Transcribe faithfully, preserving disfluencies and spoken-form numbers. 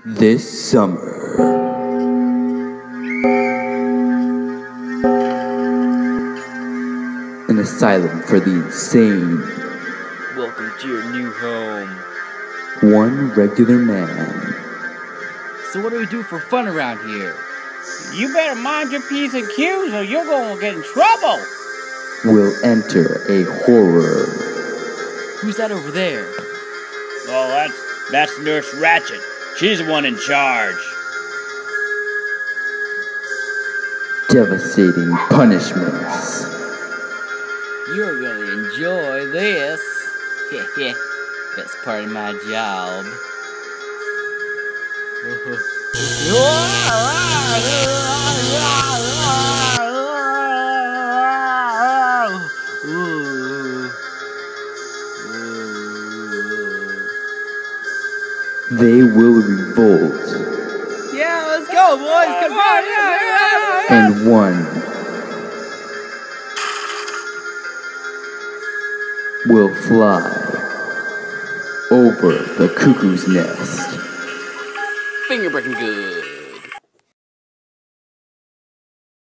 This summer, an asylum for the insane. Welcome to your new home. One regular man So what do we do for fun around here? You better mind your P's and Q's or you're gonna get in trouble. will enter a horror. Who's that over there? Oh, that's that's Nurse Ratched. She's the one in charge. Devastating punishments. You're gonna enjoy this. Heh Best part of my job. They will revolt, Yeah, let's go, boys. Come on. Yeah, yeah, yeah. and one will fly over the cuckoo's nest. Finger breaking good.